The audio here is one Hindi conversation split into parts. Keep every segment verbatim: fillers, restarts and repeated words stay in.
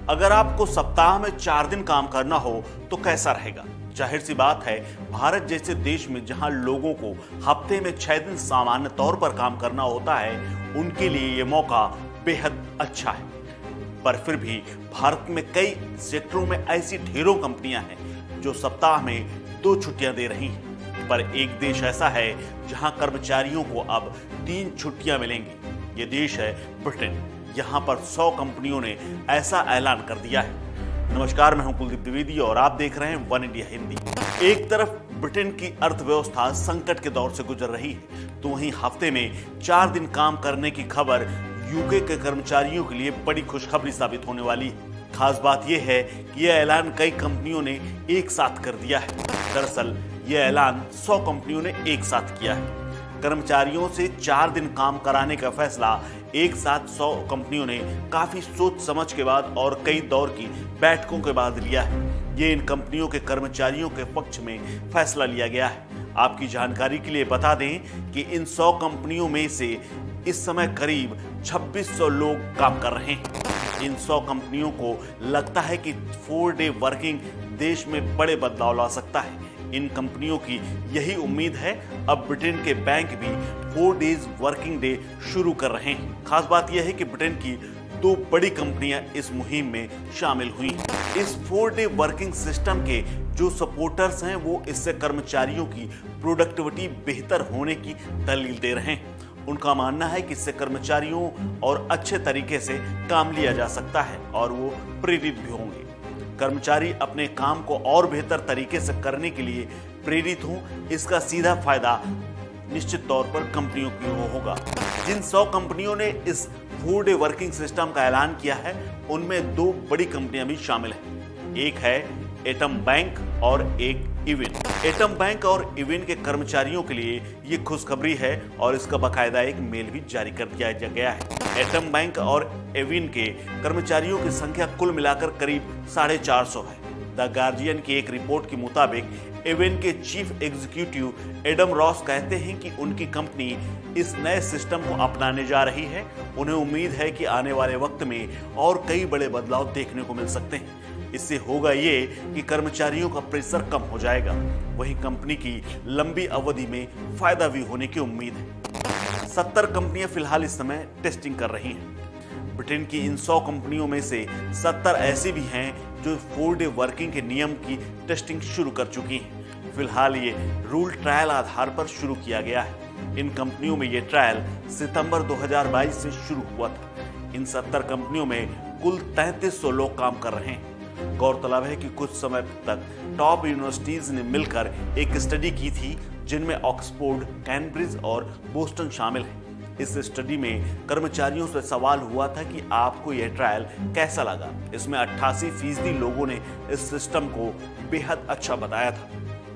अगर आपको सप्ताह में चार दिन काम करना हो तो कैसा रहेगा। जाहिर सी बात है, भारत जैसे देश में जहां लोगों को हफ्ते में छह दिन सामान्य तौर पर काम करना होता है, उनके लिए ये मौका बेहद अच्छा है। पर फिर भी भारत में कई सेक्टरों में ऐसी ढेरों कंपनियां हैं जो सप्ताह में दो छुट्टियां दे रही हैं। पर एक देश ऐसा है जहां कर्मचारियों को अब तीन छुट्टियां मिलेंगी। ये देश है ब्रिटेन। यहाँ पर सौ कंपनियों ने ऐसा ऐलान कर दिया है। नमस्कार, मैं हूं कुलदीप द्विवेदी और आप देख रहे हैं वन इंडिया हिंदी। एक तरफ ब्रिटेन की अर्थव्यवस्था संकट के दौर से गुजर रही है, तो वहीं हफ्ते में चार दिन काम करने की खबर यूके के कर्मचारियों के लिए बड़ी खुशखबरी साबित होने वाली है। खास बात यह है कि यह ऐलान कई कंपनियों ने एक साथ कर दिया है। दरअसल यह ऐलान सौ कंपनियों ने एक साथ किया है। कर्मचारियों से चार दिन काम कराने का फैसला एक साथ सौ कंपनियों ने काफी सोच समझ के बाद और कई दौर की बैठकों के बाद लिया है। ये इन कंपनियों के कर्मचारियों के पक्ष में फैसला लिया गया है। आपकी जानकारी के लिए बता दें कि इन सौ कंपनियों में से इस समय करीब छब्बीस सौ लोग काम कर रहे हैं। इन सौ कंपनियों को लगता है कि फोर डे वर्किंग देश में बड़े बदलाव ला सकता है। इन कंपनियों की यही उम्मीद है। अब ब्रिटेन के बैंक भी फोर डेज वर्किंग डे शुरू कर रहे हैं। खास बात यह है कि ब्रिटेन की दो बड़ी कंपनियां इस मुहिम में शामिल हुई हैं। इस फोर डे वर्किंग सिस्टम के जो सपोर्टर्स हैं, वो इससे कर्मचारियों की प्रोडक्टिविटी बेहतर होने की दलील दे रहे हैं। उनका मानना है कि इससे कर्मचारियों और अच्छे तरीके से काम लिया जा सकता है और वो प्रेरित भी होंगे। कर्मचारी अपने काम को और बेहतर तरीके से करने के लिए प्रेरित हों, इसका सीधा फायदा निश्चित तौर पर कंपनियों को होगा। जिन सौ कंपनियों ने इस फोर डे वर्किंग सिस्टम का ऐलान किया है, उनमें दो बड़ी कंपनियां भी शामिल हैं। एक है एटम बैंक और एक इविन। एटम बैंक और इविन के कर्मचारियों के लिए ये खुशखबरी है और इसका बाकायदा एक मेल भी जारी कर दिया गया है। एटम बैंक और इविन के कर्मचारियों की संख्या कुल मिलाकर करीब साढ़े चार सौ है। द गार्जियन की एक रिपोर्ट के मुताबिक इविन के चीफ एग्जीक्यूटिव एडम रॉस कहते हैं कि उनकी कंपनी इस नए सिस्टम को अपनाने जा रही है। उन्हें उम्मीद है कि आने वाले वक्त में और कई बड़े बदलाव देखने को मिल सकते हैं। इससे होगा ये कि कर्मचारियों का प्रेशर कम हो जाएगा। वहीं कंपनी की लंबी अवधि में फायदा भी होने की उम्मीद है। सत्तर कंपनियां फिलहाल इस समय टेस्टिंग कर रही हैं। ब्रिटेन की इन सौ कंपनियों में से सत्तर ऐसी भी हैं जो फोर डे वर्किंग के नियम की टेस्टिंग शुरू कर चुकी हैं। फिलहाल ये रूल ट्रायल आधार पर शुरू किया गया है। इन कंपनियों में ये ट्रायल सितंबर दो हज़ार बाईस से शुरू हुआ था। इन सत्तर कंपनियों में कुल तैंतीस सौ लोग काम कर रहे हैं। गौरतलब है कि कुछ समय तक टॉप यूनिवर्सिटीज ने मिलकर एक स्टडी की थी, जिनमें ऑक्सफोर्ड, कैम्ब्रिज और बोस्टन शामिल हैं। इस स्टडी में कर्मचारियों से सवाल हुआ था कि आपको यह ट्रायल कैसा लगा। इसमें अट्ठासी फीसदी लोगों ने इस सिस्टम को बेहद अच्छा बताया था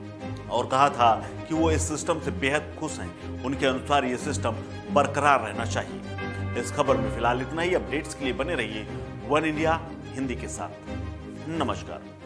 और कहा था कि वो इस सिस्टम से बेहद खुश हैं। उनके अनुसार ये सिस्टम बरकरार रहना चाहिए। इस खबर में फिलहाल इतना ही। अपडेट्स के लिए बने रहिए वन इंडिया हिंदी के साथ। नमस्कार।